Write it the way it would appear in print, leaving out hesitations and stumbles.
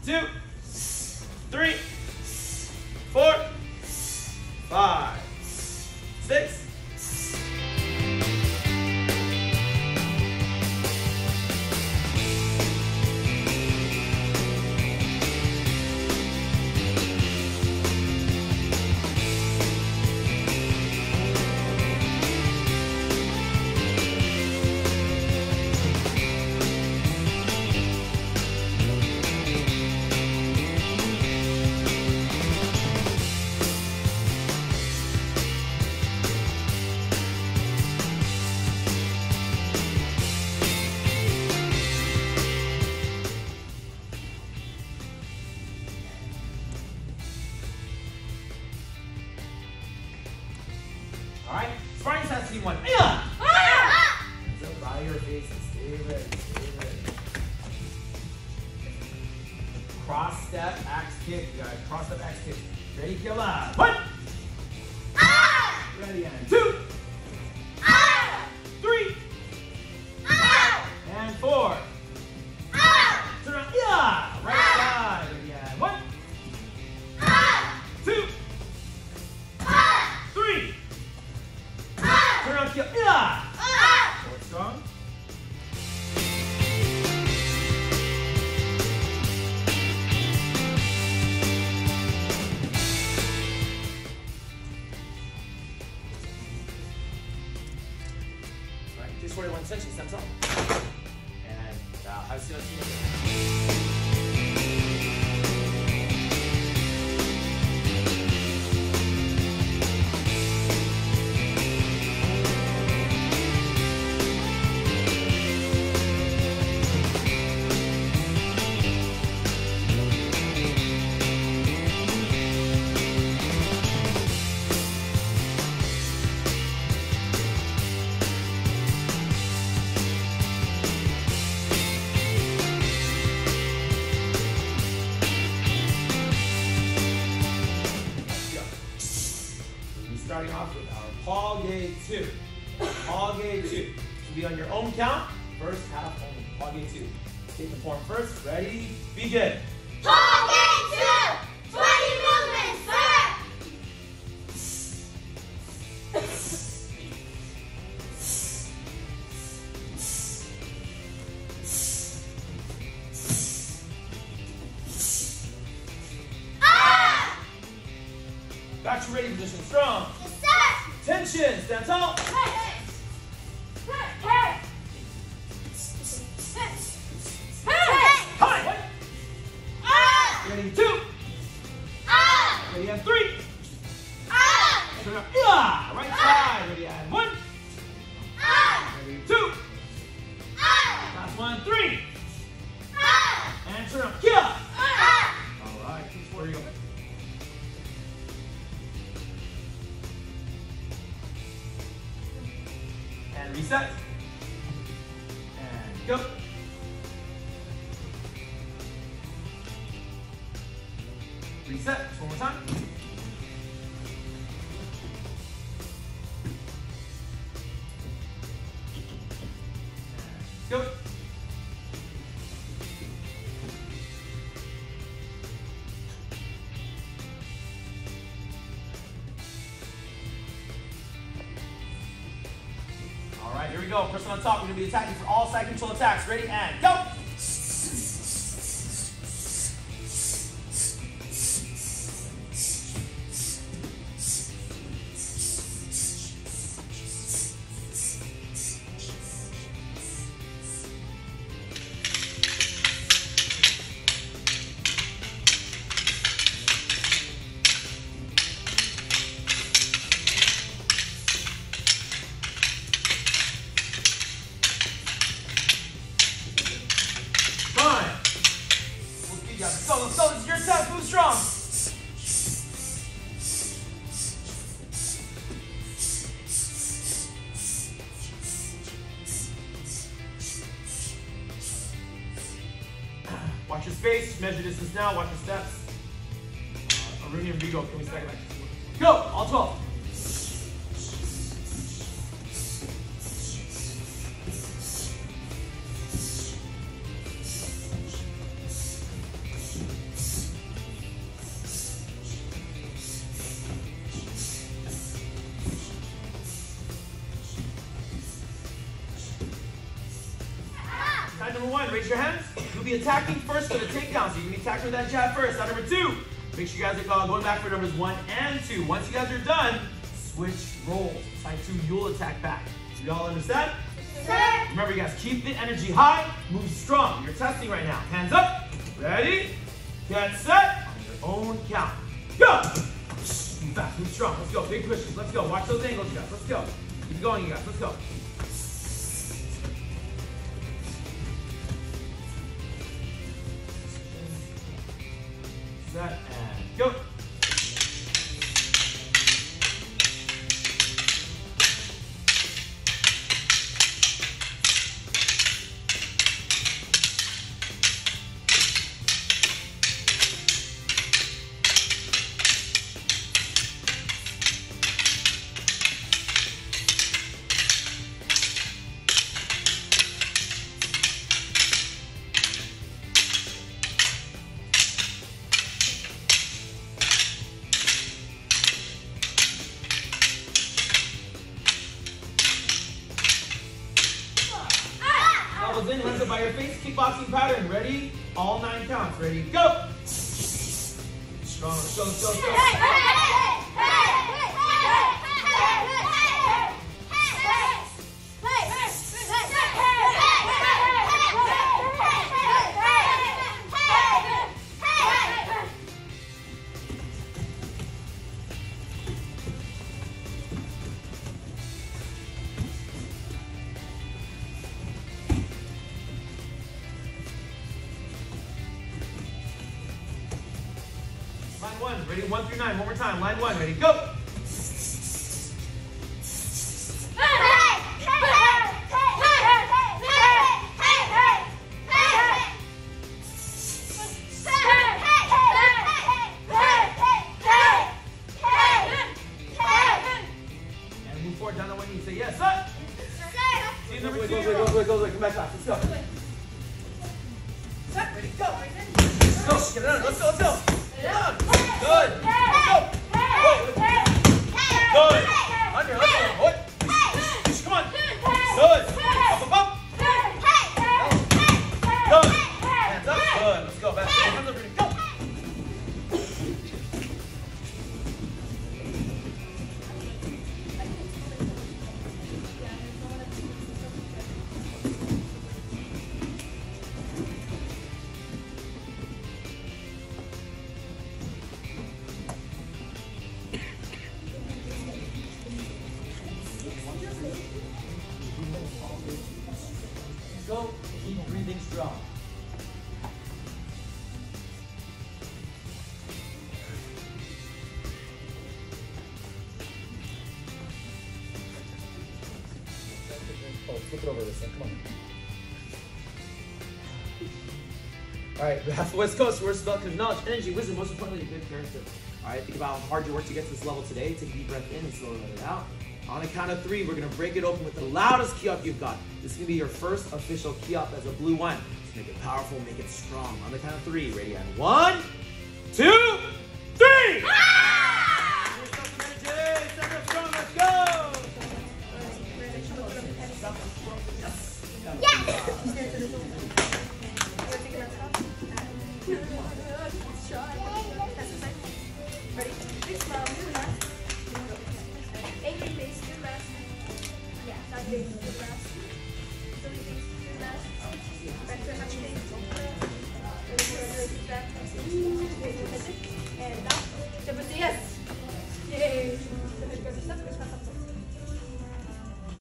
2, 3, 4, 5, 6. All right, Friday has team 1. Hands up by your face and stay ready, stay ready. Cross step, axe kick, you guys. Cross step, axe kick. Ready, kill out. 1. Ready, and 2. 3. And 4. Turn around, yeah. Right side, ready, and 1. 2. 3. Turn around, kill, yeah. Hold strong. All right, 241 section, steps up. And have a seat on the starting off with our Page 2. Page 2. To be on your own count, first half only. Page 2. Take the form first. Ready? Begin. Page 2. 20 movements, sir. Back to ready position. Strong. Yes, sir. Tension. Stand tall. Time. Ready, 2. Ready, and 3. Turn up. Yeah. Right side. Ready, and 1. Ready, 2. Last one, 3. And turn up. Yeah. All right. Where you go? And reset. And go. Reset. Just one more time. And go. All right, here we go. Person on top, we're going to be attacking for all side control attacks. Ready, and go! Go, let's go. This is your set. Move strong. Watch your space. Measure distance now. Watch your steps. Arissa and Vigo, can we stack it back? Go! All 12. raise your hands. You'll be attacking first for the takedown, so you can be attacking with that jab first. Now, number 2, make sure you guys are going back for numbers 1 and 2. Once you guys are done, switch roles. Side 2, you'll attack back. Do y'all understand? Sir. Remember, you guys, keep the energy high, move strong. You're testing right now. Hands up, ready, get set, on your own count. Go! Move fast, move strong. Let's go, big pushes. Let's go. Watch those angles, you guys. Let's go. Keep going, you guys. Let's go. Set and go. In, hands up by your face, kickboxing pattern. Ready? All 9 counts. Ready? Go! Strong. Let's go, let's go, let's go. Line 1, ready? 1 through 9. One more time. Line 1, ready? Go! And move forward down on one knee. Say yes, sir. See you number 2. Go. Come back fast. Let's go. Ready? Go. Go. Get it on. Let's go. Let's go. Good. Go. Good. Under. Let's go. What? Come on. Good. Up. Good. Hands up. Good. Let's go. Back. Hands up. Go. Go. Keep breathing strong. Oh, flip it over this thing. Come on. All right, behalf of the West Coast, words about knowledge, energy, wisdom, most importantly, a good character. All right, think about how hard you worked to get to this level today. Take a deep breath in and slowly let it out. On a count of 3, we're going to break it open with the loudest key up you've got. This is going to be your first official key up as a blue 1. Just make it powerful, make it strong. On the count of 3, ready? And 1, 2, 3! Ah! Strong, let's go! Ready? Big smile, do that. Angry face, do that. Yeah, not big.